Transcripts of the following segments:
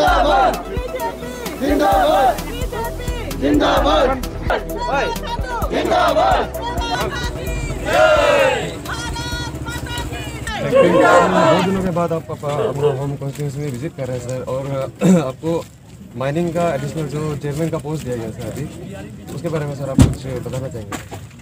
जिंदाबाद जिंदाबाद जिंदाबाद जिंदाबाद। बहुत दिनों के बाद आप अपना होम कॉन्स्टिट्यूंसी में विजिट कर रहे हैं सर, और आपको माइनिंग का एडिशनल जो चेयरमैन का पोस्ट दिया गया सर अभी, उसके बारे में सर आप कुछ बताना चाहेंगे?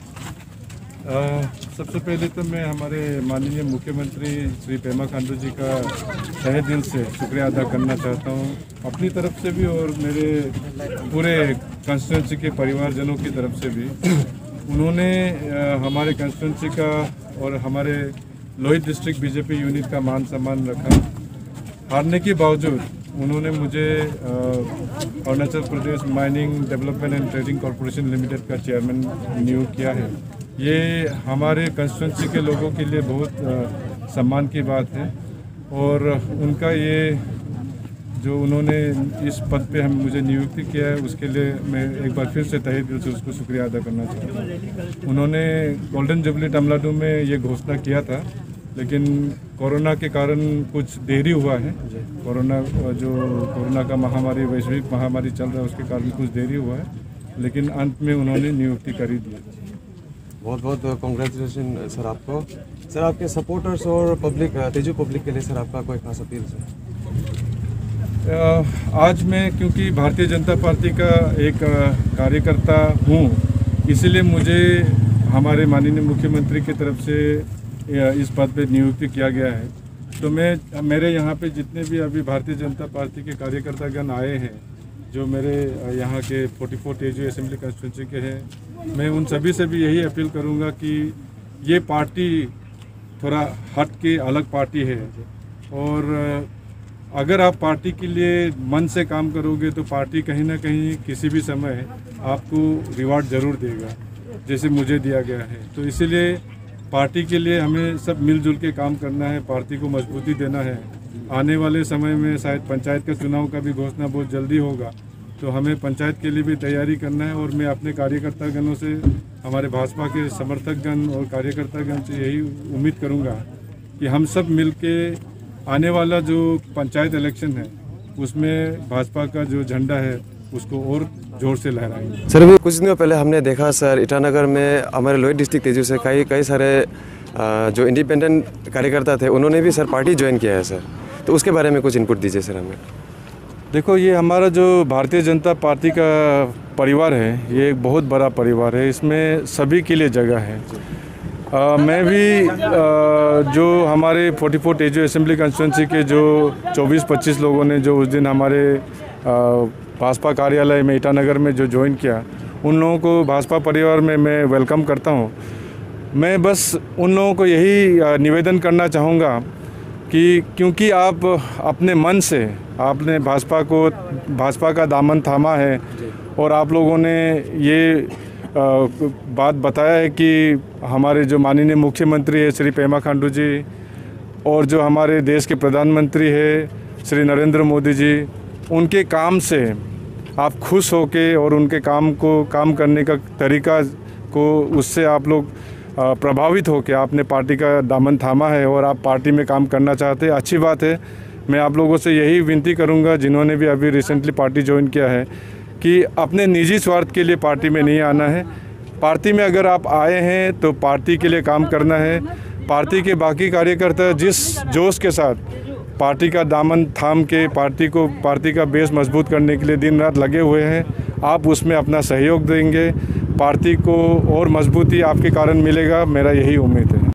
सबसे पहले तो मैं हमारे माननीय मुख्यमंत्री श्री पेमा खांडू जी का तहे दिल से शुक्रिया अदा करना चाहता हूँ, अपनी तरफ से भी और मेरे पूरे कंस्टिट्यूंसी के परिवारजनों की तरफ से भी। उन्होंने हमारे कंस्टिट्यूंसी का और हमारे लोहित डिस्ट्रिक्ट बीजेपी यूनिट का मान सम्मान रखा। हारने के बावजूद उन्होंने मुझे Arunachal Pradesh mining development and trading corporation limited का चेयरमैन नियुक्त किया है। ये हमारे कंस्टिट्यूंसी के लोगों के लिए बहुत सम्मान की बात है, और उनका ये जो उन्होंने इस पद पे मुझे नियुक्ति किया है उसके लिए मैं एक बार फिर से तहे दिल से उसको शुक्रिया अदा करना चाहता हूँ। उन्होंने गोल्डन जुबली तमिलनाडु में ये घोषणा किया था, लेकिन कोरोना के कारण कुछ देरी हुआ है। कोरोना का महामारी, वैश्विक महामारी चल रहा है, उसके कारण कुछ देरी हुआ है, लेकिन अंत में उन्होंने नियुक्ति कर ही दिया। बहुत बहुत कॉन्ग्रेचुलेशन सर आपको। सर आपके सपोर्टर्स और पब्लिक, तेजू पब्लिक के लिए सर आपका कोई खास अपील सर? आज मैं क्योंकि भारतीय जनता पार्टी का एक कार्यकर्ता हूँ, इसीलिए मुझे हमारे माननीय मुख्यमंत्री की तरफ से इस पद पे नियुक्ति किया गया है। तो मेरे यहाँ पे जितने भी अभी भारतीय जनता पार्टी के कार्यकर्तागण आए हैं, जो मेरे यहाँ के 44 तेजू असेंबली कंस्टिट्यूंसी के हैं, मैं उन सभी से भी यही अपील करूँगा कि ये पार्टी थोड़ा हट के अलग पार्टी है, और अगर आप पार्टी के लिए मन से काम करोगे तो पार्टी कहीं ना कहीं किसी भी समय आपको रिवार्ड ज़रूर देगा, जैसे मुझे दिया गया है। तो इसीलिए पार्टी के लिए हमें सब मिलजुल के काम करना है, पार्टी को मजबूती देना है। आने वाले समय में शायद पंचायत का चुनाव का भी घोषणा बहुत जल्दी होगा, तो हमें पंचायत के लिए भी तैयारी करना है। और मैं अपने कार्यकर्तागणों से, हमारे भाजपा के समर्थकगण और कार्यकर्तागण से यही उम्मीद करूंगा कि हम सब मिलके आने वाला जो पंचायत इलेक्शन है उसमें भाजपा का जो झंडा है उसको और जोर से लहराएंगे। सर अभी कुछ दिनों पहले हमने देखा सर, ईटानगर में हमारे लोहित डिस्ट्रिक्ट तेजू से कई सारे जो इंडिपेंडेंट कार्यकर्ता थे, उन्होंने भी सर पार्टी ज्वाइन किया है सर, तो उसके बारे में कुछ इनपुट दीजिए सर हमें। देखो, ये हमारा जो भारतीय जनता पार्टी का परिवार है, ये एक बहुत बड़ा परिवार है, इसमें सभी के लिए जगह है। मैं भी जो हमारे 44 तेजू असेंबली कंस्टिट्यूंसी के जो 24-25 लोगों ने जो उस दिन हमारे भाजपा कार्यालय में ईटानगर में जो ज्वाइन किया, उन लोगों को भाजपा परिवार में मैं वेलकम करता हूं। मैं बस उन लोगों को यही निवेदन करना चाहूँगा कि क्योंकि आप अपने मन से आपने भाजपा का दामन थामा है, और आप लोगों ने ये बात बताया है कि हमारे जो माननीय मुख्यमंत्री है श्री पेमा खांडू जी, और जो हमारे देश के प्रधानमंत्री है श्री नरेंद्र मोदी जी, उनके काम से आप खुश होके और उनके काम करने का तरीका को उससे आप लोग प्रभावित होकर आपने पार्टी का दामन थामा है और आप पार्टी में काम करना चाहते हैं। अच्छी बात है। मैं आप लोगों से यही विनती करूंगा, जिन्होंने भी अभी रिसेंटली पार्टी ज्वाइन किया है, कि अपने निजी स्वार्थ के लिए पार्टी में नहीं आना है। पार्टी में अगर आप आए हैं तो पार्टी के लिए काम करना है। पार्टी के बाकी कार्यकर्ता जिस जोश के साथ पार्टी का दामन थाम के पार्टी का बेस मजबूत करने के लिए दिन रात लगे हुए हैं, आप उसमें अपना सहयोग देंगे, पार्टी को और मजबूती आपके कारण मिलेगा, मेरा यही उम्मीद है।